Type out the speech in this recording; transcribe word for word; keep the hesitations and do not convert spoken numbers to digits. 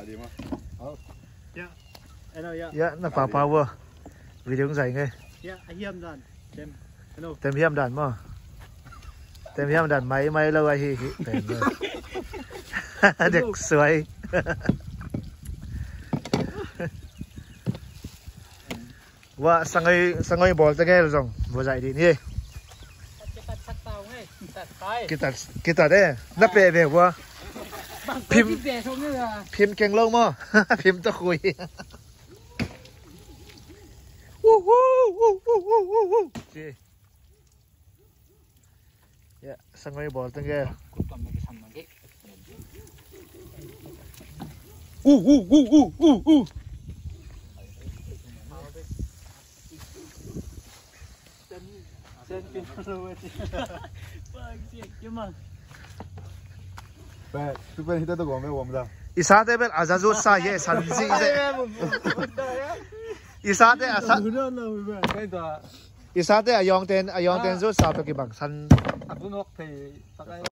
đi mà. Dạ. Hello dạ. Dạ, nó phá power. Video cũng dạy nghe. Dạ, anh hiểm đàn. Tem. Hello. Tem hiểm đàn mà. Tem hiểm đàn máy máy lâu ai hi hi. Tem rồi. เด็กสวยว่าสังเกตสังเกตบอลตะแกรงบัวใจดีนี่กีตาร์กีตาร์เด้นับเปย์เปย์ว่าพิมพ์พิมพ์เก่งลงมั้งพิมพ์ตะคุยวู้วู้วู้วู้วู้วู้วู้จีเนี่ยสังเกตบอลตะแกอู้อู้อู้อู้อู้อู้ Vậy, chúng ta hít tôi mấy hôm rồi. Isa thế bên Azazu sa ye san gì thế? Isa thế Asa. Isa thế ayong ten ayong ten zo sa pe ki bang san.